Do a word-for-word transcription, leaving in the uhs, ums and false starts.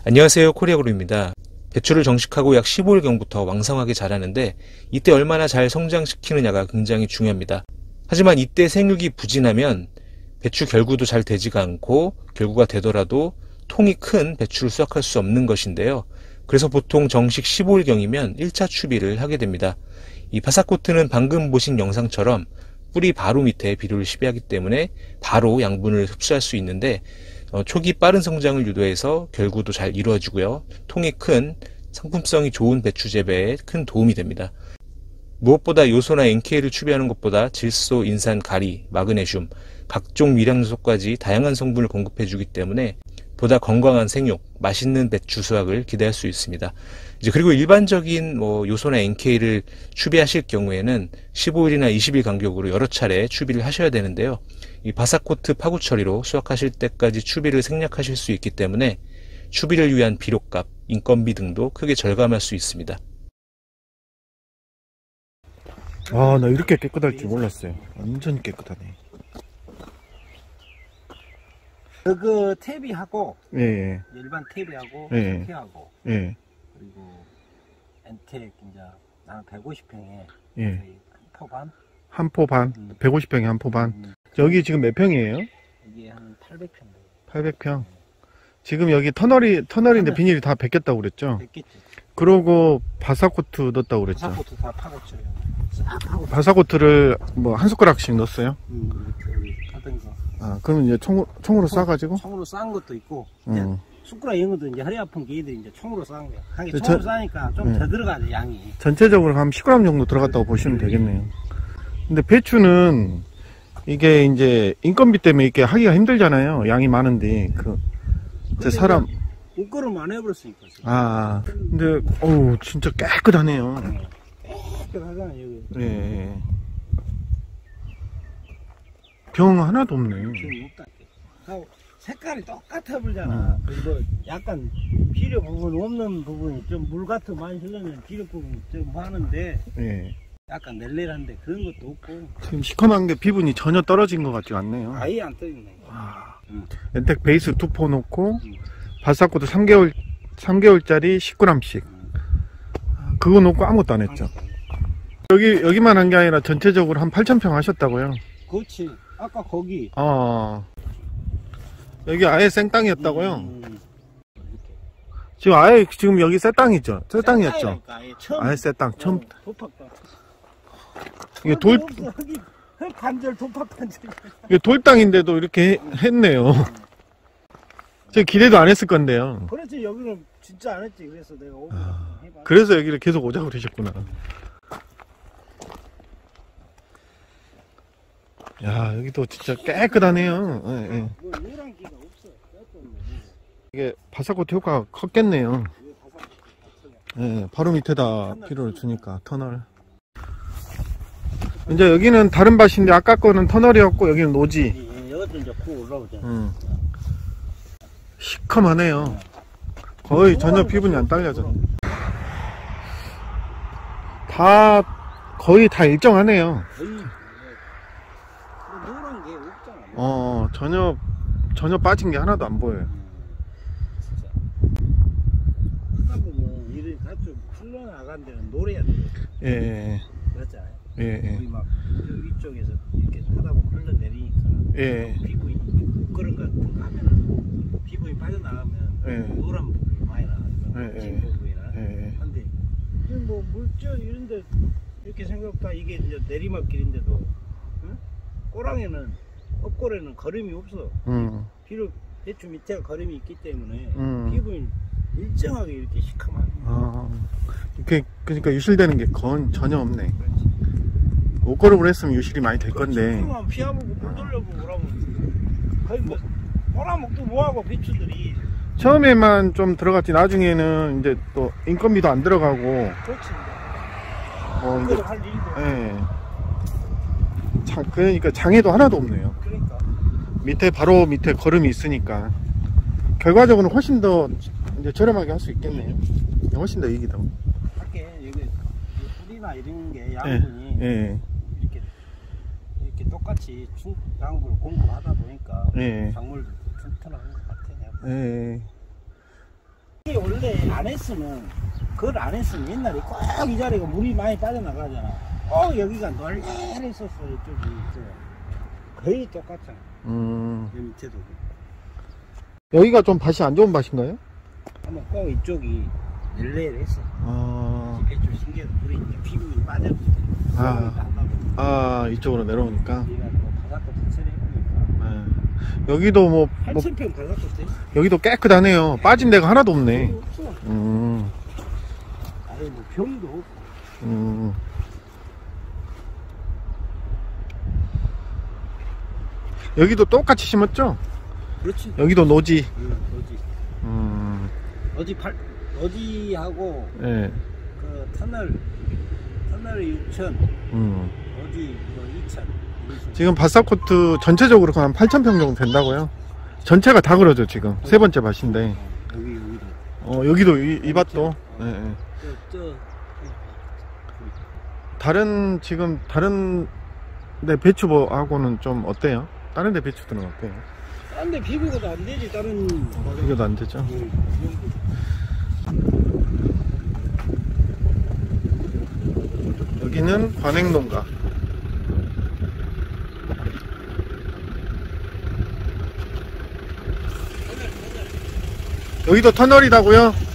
안녕하세요, 코리아그로입니다. 배추를 정식하고 약 십오 일경부터 왕성하게 자라는데 이때 얼마나 잘 성장시키느냐가 굉장히 중요합니다. 하지만 이때 생육이 부진하면 배추 결구도 잘 되지가 않고 결구가 되더라도 통이 큰 배추를 수확할 수 없는 것인데요. 그래서 보통 정식 십오 일경이면 일 차 추비를 하게 됩니다. 이 파사코트는 방금 보신 영상처럼 뿌리 바로 밑에 비료를 시비하기 때문에 바로 양분을 흡수할 수 있는데 어, 초기 빠른 성장을 유도해서 결구도 잘 이루어지고요. 통이 큰 상품성이 좋은 배추 재배에 큰 도움이 됩니다. 무엇보다 요소나 엔케이를 추비하는 것보다 질소, 인산, 가리, 마그네슘, 각종 미량요소까지 다양한 성분을 공급해 주기 때문에 보다 건강한 생육, 맛있는 배추 수확을 기대할 수 있습니다. 이제 그리고 일반적인 뭐 요소나 엔케이를 추비하실 경우에는 십오 일이나 이십 일 간격으로 여러 차례 추비를 하셔야 되는데요. 이 바사코트 파구 처리로 수확하실 때까지 추비를 생략하실 수 있기 때문에 추비를 위한 비료값, 인건비 등도 크게 절감할 수 있습니다. 아, 나 이렇게 깨끗할 줄 몰랐어요. 완전 깨끗하네. 그 탭이하고 예, 예. 일반 탭이하고 예. 엔텍하고 예. 그리고 엔텍 이제 나는 백오십 평에 예. 한 포 반? 한 포 반? 음. 백오십 평에 한 포 반? 음. 여기 지금 몇 평이에요? 이게 한 팔백 평. 팔백 평. 지금 여기 터널이, 터널인데 터널. 비닐이 다 벗겼다고 그랬죠? 됐겠지. 그러고 바사코트 넣었다고 그랬죠? 바사코트 다 파고쳐요. 싹 파고. 바사코트를 뭐 한 숟가락씩 넣었어요? 음, 저기 하던 거. 아, 그러면 이제 총, 총으로 싸가지고? 총으로 싼 것도 있고. 이제 음. 숟가락 이런 것도 이제 허리 아픈 개들이 이제 총으로 싼 거야. 하긴 저- 총으로 싸니까 좀 더 네. 들어가야 양이. 전체적으로 한 십 그램 정도 들어갔다고 보시면 되겠네요. 근데 배추는 이게 이제 인건비 때문에 이렇게 하기가 힘들잖아요. 양이 많은데. 그, 제 사람, 옷걸음 안 해버렸으니까. 아, 근데, 어우, 진짜 깨끗하네요. 깨끗하잖아, 여기. 예, 예. 병 하나도 없네. 지금 없다. 하고 색깔이 똑같아 보잖아. 그리고 약간 비료 부분 없는 부분이 좀 물 같은 거 많이 흘러면 비료 부분 좀 많은데 예. 약간 낼낼한데 그런 것도 없고 지금 시커먼 게 피분이 전혀 떨어진 것 같지 않네요. 아예 안 떠있네. 와. 응. 엔텍 베이스 두 포 놓고, 응. 바사코도 삼 개월, 삼 개월짜리 십 그램씩. 그거 놓고 아무것도 안 했죠. 여기, 여기만 한 게 아니라 전체적으로 한 팔천 평 하셨다고요? 그렇지. 아까 거기. 어. 여기 아예 생땅이었다고요? 음, 지금 아예, 지금 여기 새 땅이죠? 새 땅이었죠? 땅이라니까, 아예 처음. 아예 새 땅, 처음. 어, 도팍 땅. 이게 돌, 흙이 흙 반절 도팍 반절. 이게 돌 땅인데도 이렇게 해- 했네요. 저 기대도 안 했을 건데요. 그렇지 여기는 진짜 안 했지. 그래서 내가 오고 아, 해봐. 그래서 여기를 계속 오자고 그러셨구나. 야, 여기도 진짜 깨끗하네요. 예, 예. 뭐 노란 기가 없어. 이게 바사코트 효과가 컸겠네요. 이게 바삭 예, 바로 밑에다 비료를 주니까, 터널. 이제 여기는 다른 밭인데, 아까 거는 터널이었고, 여기는 노지. 여기도 이제 코 올라오잖아. 음. 시커하네요. 거의 전혀 피분이 안 딸려져. 다, 거의 다 일정하네요. 거의 노란 게 없잖아. 어, 전혀, 전혀 빠진 게 하나도 안 보여요. 진짜. 하다 보면 일을 가끔 흘러나간 데는 노래야 돼. 예, 예, 그렇잖아요. 예, 예. 우리 막 위쪽에서 이렇게 하다 보면 흘러내리니까 예. 피부이 그런 거 같은 거 하면은 피부이 빠져나가면 예. 노란 부분이 많이 나가니까 예, 진 예. 부분이나 예. 한데 이게 뭐 물질 이런데 이렇게 생각보다 이게 이제 내리막길인데도 응? 꼬랑에는 엎골에는 거름이 없어. 음, 비록 대추 밑에 거름이 있기 때문에 음. 피부는 일정하게 이렇게 시커먼. 아, 이렇게, 그러니까 유실되는 게 건 전혀 없네. 옷걸음을 했으면 유실이 많이 될 건데. 그만 피하보고 물 돌려보고 그러면 거의 뭐 꼬라먹도 뭐하고 배추들이. 처음에만 좀 들어갔지, 나중에는 이제 또 인건비도 안 들어가고, 그렇지. 어, 이제, 그걸 할 일도. 예. 장, 그러니까 장애도 하나도 없네요. 그러니까. 밑에, 바로 밑에 걸음이 있으니까. 결과적으로는 훨씬 더 이제 저렴하게 할 수 있겠네요. 훨씬 더 이익이다. 밖에 여기 뿌리나 이런 게 양분이 예. 이렇게 이렇게 똑같이 충 양분을 공급하다 보니까 예. 작물들도 튼튼한 것 같아. 내가. 예. 원래 안 했으면 그걸 안 했으면 옛날에 꼭 이 자리가 물이 많이 빠져나가잖아. 꼭 여기가 널널했었어. 이쪽이 거의 똑같잖아. 음. 여기 밑에도 여기가 좀 밭이 안 좋은 밭인가요? 아마 꼭 이쪽이 널널했어. 아, 배추 신기해도 물이 이제 피부에 빠져. 아. 아, 이쪽으로 내려오니까. 바닷꽃 처리해보니까 네. 여기도 뭐, 뭐 팔천 평 바닷꽃 돼. 여기도 깨끗하네요. 빠진 데가 하나도 없네. 없어. 음, 아니 뭐 병도 없고. 음. 여기도 똑같이 심었죠? 그렇지. 여기도 노지. 응, 어지. 음, 어지 팔 어지하고 예, 그 터널 터널이 육천, 음. 어지 뭐 이천. 지금 바사코트 전체적으로 한 팔천 평 정도 된다고요? 전체가 다 그러죠, 지금. 세 번째 밭인데. 여기 여기도. 어, 여기도 이, 이 밭도. 예, 예. 저, 저 다른, 지금, 다른 데 배추하고는 좀 어때요? 다른 데 배추들은 어때요? 딴데 비교가 안 되지 다른. 비교도 안 되죠? 여기는 관행농가. 여기도 터널이라고요?